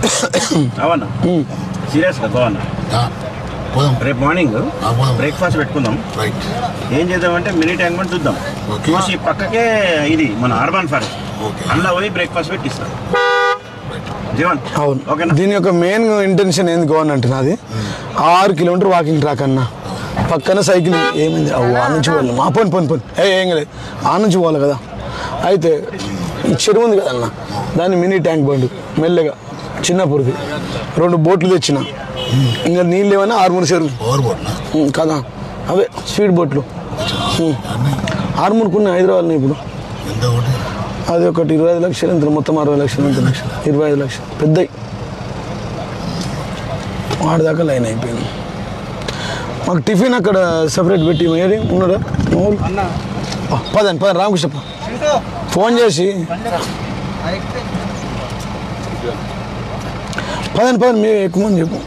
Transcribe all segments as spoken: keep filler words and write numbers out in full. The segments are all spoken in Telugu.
అవన్నా సీరియస్గా గోవన్నా రేపు మార్నింగ్ బ్రేక్ఫాస్ట్ పెట్టుకుందాం. ఏం చేద్దామంటే మినీ ట్యాంక్ బండ్ చూద్దాం. చూసి పక్కకే ఇది మన అర్బన్ ఫారెస్ట్, అందులో పోయి బ్రేక్ఫాస్ట్ పెట్టిస్తాం. జీవన్ అవును ఓకే. దీని యొక్క మెయిన్ ఇంటెన్షన్ ఏంది గోవన్ అంటే నాది ఆరు కిలోమీటర్ వాకింగ్ ట్రాక్ అన్న, పక్కన సైకిల్ ఏమైంది ఆ నుంచి పోవాలి మా పోని పోని పోని ఏ ఏం లేదు ఆ నుంచి పోవాలి కదా. అయితే ఈ చెరువు ఉంది కదన్న, దాన్ని మినీ ట్యాంక్ బండ్ మెల్లగా చిన్నప్పుడుది రెండు బోట్లు తెచ్చిన, ఇంకా నీళ్ళు ఏమైనా ఆరుమూరు చెరువు కదా, అవే స్పీడ్ బోట్లు ఆరుమూరుకున్నాయి హైదరాబాద్లో. ఇప్పుడు అది ఒకటి ఇరవై ఐదు లక్షలు ఎంత, మొత్తం అరవై లక్షలు ఎంత లక్షలు ఇరవై ఐదు లక్షలు పెద్దవి. వాడిదాకా లైన్ అయిపోయింది. మాకు టిఫిన్ అక్కడ సపరేట్ పెట్టి ఏది ఉన్నాడా పదండి పదండి రామకృష్ణ ఫోన్ చేసి పదండి పదండి మేము ఎక్కువ మంది చెప్పు.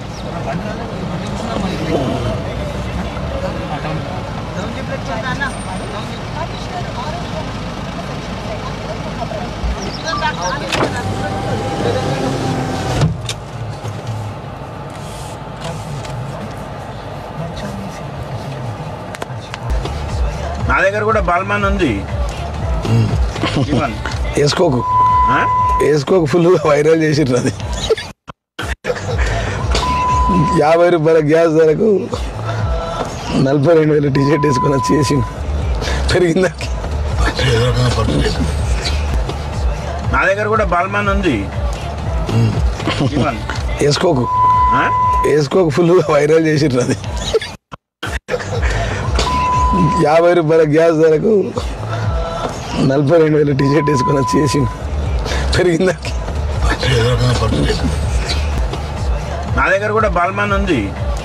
నా దగ్గర కూడా బాల్మాన్ ఉంది, వేసుకోకు వేసుకోకు ఫుల్గా వైరల్ చేసిర్రు. అది యాభై రూపాయల గ్యాస్ ధరకు నలభై రెండు వేల టీషర్ట్ వేసుకొని వచ్చి చేసిండు, పెరిగిందా? నా దగ్గర కూడా బాల్మాన్ ఉంది, వేసుకోకు వేసుకోకు ఫుల్గా వైరల్ చేసిర్రు. అది యాభై రూపాయల గ్యాస్ ధరకు నలభై రెండు వేల టీషర్ట్ వేసుకొని వచ్చి చేసిండు, పెరిగిందా? నా దగ్గర కూడా బాల్మాన్ ఉంది,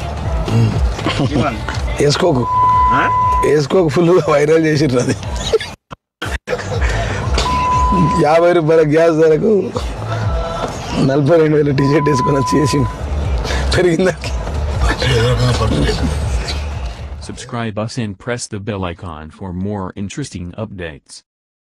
వేసుకోకు వేసుకోకు ఫుల్గా వైరల్ చేసిర్రు. అది యాభై రూపాయల గ్యాస్ ధరకు నలభై రెండు వేల టీషర్ట్ వేసుకొని వచ్చి చేసిండు, పెరిగిందా? Subscribe us and press the bell icon for more interesting updates.